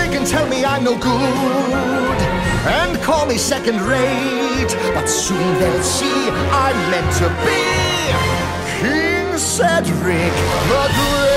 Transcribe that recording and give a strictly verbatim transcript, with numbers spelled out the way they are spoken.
can tell me I'm no good and call me second-rate, but soon they'll see I'm meant to be King Cedric the Great.